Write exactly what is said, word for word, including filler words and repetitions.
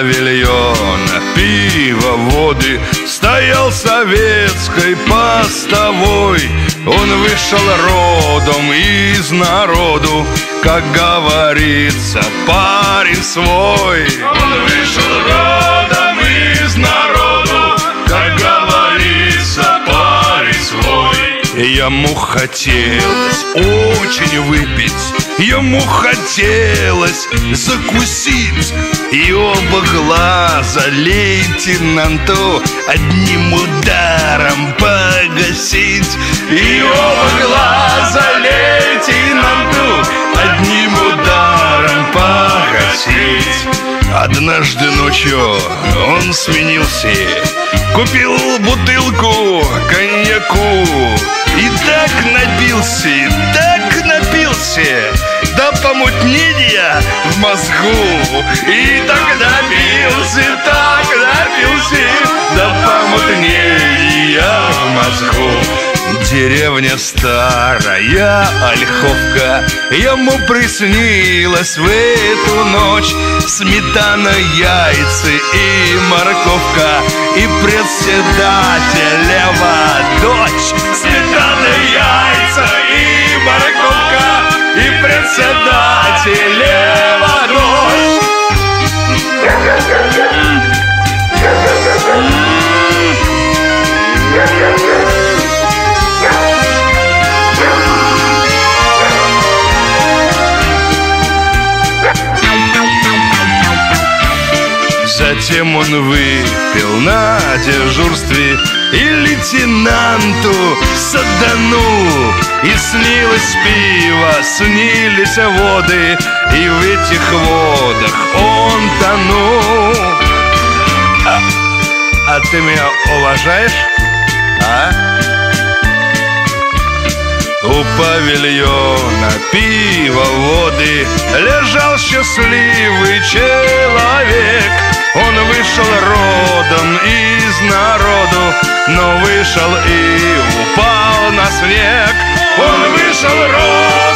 павильона пиво, воды стоял советской постовой. Он вышел родом из народу, как говорится, парень свой. Он вышел родом из народу, как говорится, парень свой. Ему хотелось очень выпить, ему хотелось закусить, и оба глаза лейтенанту одним ударом погасить. И оба глаза лейтенанту одним ударом погасить. Однажды ночью он сменился, купил бутылку коньяку и так напился, так напился до помутнения в мозгу. И так напился, так напился до помутнения в мозгу. Деревня старая Ольховка, ему приснилась в эту ночь сметана, яйца и морковка, и председателева дочь. Сметана, яйца и морковка, и председателева дочь. Затем он выпил на дежурстве и лейтенанту саданул. И снилось пиво, снились воды, и в этих водах он тонул. А, а ты меня уважаешь, а? У павильона пиво, воды лежал счастливый человек. Он вышел родом из народу, но вышел и упал на снег. Он вышел родом